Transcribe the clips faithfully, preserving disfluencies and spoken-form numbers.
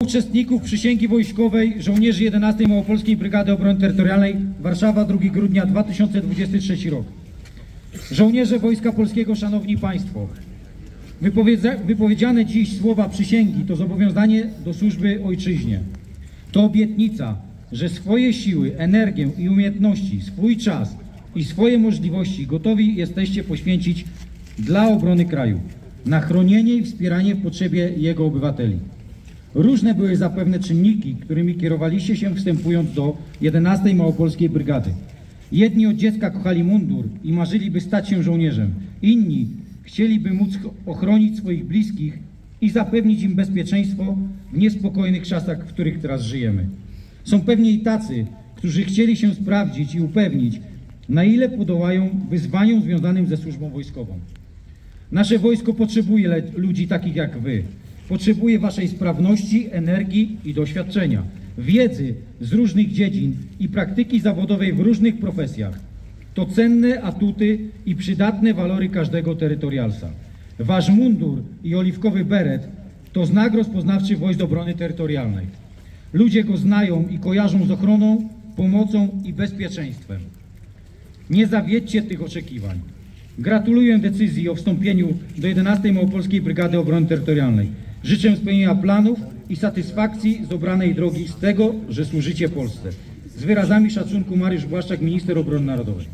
Uczestników przysięgi wojskowej żołnierzy jedenastej Małopolskiej Brygady Obrony Terytorialnej Warszawa, drugiego grudnia dwa tysiące dwudziesty trzeci rok. Żołnierze Wojska Polskiego, Szanowni Państwo, wypowiedziane dziś słowa przysięgi to zobowiązanie do służby ojczyźnie. To obietnica, że swoje siły, energię i umiejętności, swój czas i swoje możliwości gotowi jesteście poświęcić dla obrony kraju, na chronienie i wspieranie w potrzebie jego obywateli. Różne były zapewne czynniki, którymi kierowaliście się wstępując do jedenastej Małopolskiej Brygady. Jedni od dziecka kochali mundur i marzyli, by stać się żołnierzem. Inni chcieliby móc ochronić swoich bliskich i zapewnić im bezpieczeństwo w niespokojnych czasach, w których teraz żyjemy. Są pewnie i tacy, którzy chcieli się sprawdzić i upewnić, na ile podołają wyzwaniom związanym ze służbą wojskową. Nasze wojsko potrzebuje ludzi takich jak wy. Potrzebuje waszej sprawności, energii i doświadczenia, wiedzy z różnych dziedzin i praktyki zawodowej w różnych profesjach. To cenne atuty i przydatne walory każdego terytorialsa. Wasz mundur i oliwkowy beret to znak rozpoznawczy Wojsk Obrony Terytorialnej. Ludzie go znają i kojarzą z ochroną, pomocą i bezpieczeństwem. Nie zawiedźcie tych oczekiwań. Gratuluję decyzji o wstąpieniu do jedenastej Małopolskiej Brygady Obrony Terytorialnej. Życzę spełnienia planów i satysfakcji z obranej drogi, z tego, że służycie Polsce. Z wyrazami szacunku Mariusz Błaszczak, minister obrony narodowej.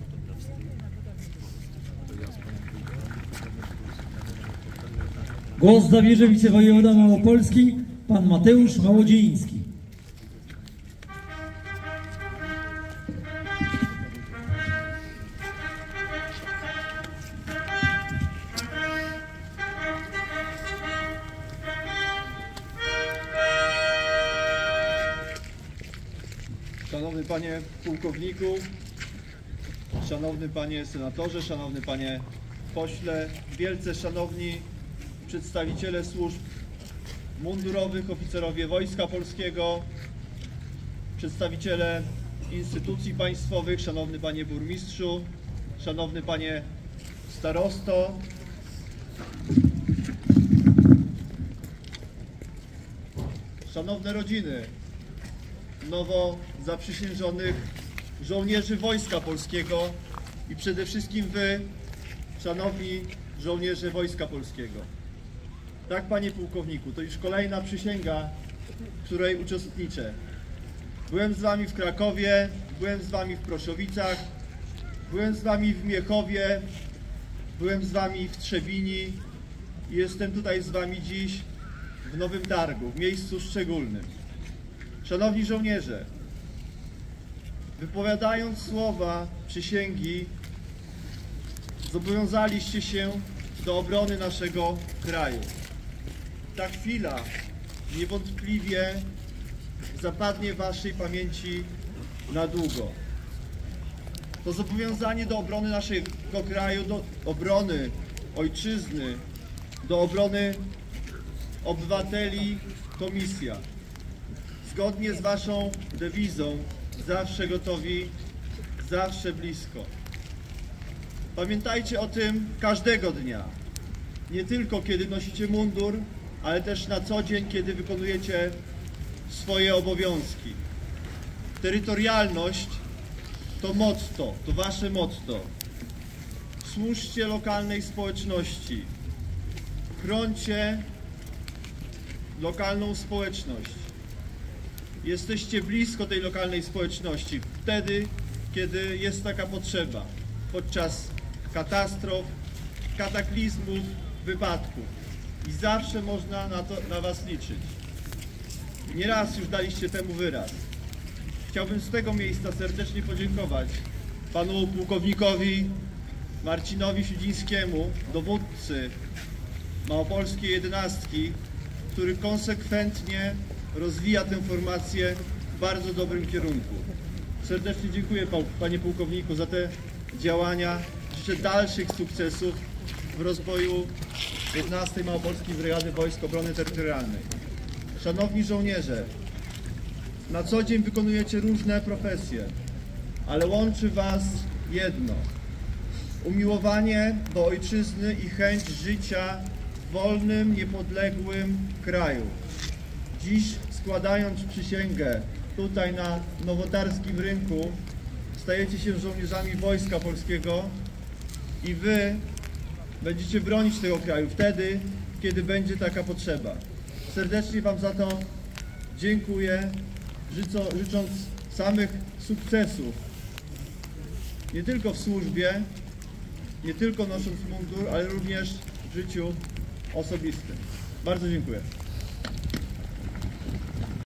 Głos zabierze wicewojewoda małopolski, pan Mateusz Małodziejski. Szanowny Panie Pułkowniku, Szanowny Panie Senatorze, Szanowny Panie Pośle, wielce szanowni przedstawiciele służb mundurowych, oficerowie Wojska Polskiego, przedstawiciele instytucji państwowych, Szanowny Panie Burmistrzu, Szanowny Panie Starosto, szanowne rodziny nowo zaprzysiężonych żołnierzy Wojska Polskiego i przede wszystkim wy, szanowni żołnierze Wojska Polskiego. Tak, panie pułkowniku, to już kolejna przysięga, w której uczestniczę. Byłem z wami w Krakowie, byłem z wami w Proszowicach, byłem z wami w Miechowie, byłem z wami w Trzebini i jestem tutaj z wami dziś w Nowym Targu, w miejscu szczególnym. Szanowni żołnierze, wypowiadając słowa przysięgi, zobowiązaliście się do obrony naszego kraju. Ta chwila niewątpliwie zapadnie w waszej pamięci na długo. To zobowiązanie do obrony naszego kraju, do obrony ojczyzny, do obrony obywateli to misja. Zgodnie z waszą dewizą, zawsze gotowi, zawsze blisko. Pamiętajcie o tym każdego dnia. Nie tylko kiedy nosicie mundur, ale też na co dzień, kiedy wykonujecie swoje obowiązki. Terytorialność to motto, to wasze motto. Służcie lokalnej społeczności. Chrońcie lokalną społeczność. Jesteście blisko tej lokalnej społeczności wtedy, kiedy jest taka potrzeba. Podczas katastrof, kataklizmów, wypadków. I zawsze można na, to, na was liczyć. Nieraz już daliście temu wyraz. Chciałbym z tego miejsca serdecznie podziękować panu pułkownikowi Marcinowi Siudzińskiemu, dowódcy Małopolskiej jedenastki, który konsekwentnie rozwija tę formację w bardzo dobrym kierunku. Serdecznie dziękuję panie pułkowniku za te działania. Życzę dalszych sukcesów w rozwoju jedenastej Małopolskiej Brygady Wojsk Obrony Terytorialnej. Szanowni żołnierze, na co dzień wykonujecie różne profesje, ale łączy was jedno. Umiłowanie do ojczyzny i chęć życia w wolnym, niepodległym kraju. Dziś składając przysięgę tutaj na nowotarskim rynku, stajecie się żołnierzami Wojska Polskiego i wy będziecie bronić tego kraju wtedy, kiedy będzie taka potrzeba. Serdecznie wam za to dziękuję, życząc samych sukcesów, nie tylko w służbie, nie tylko nosząc mundur, ale również w życiu osobistym. Bardzo dziękuję.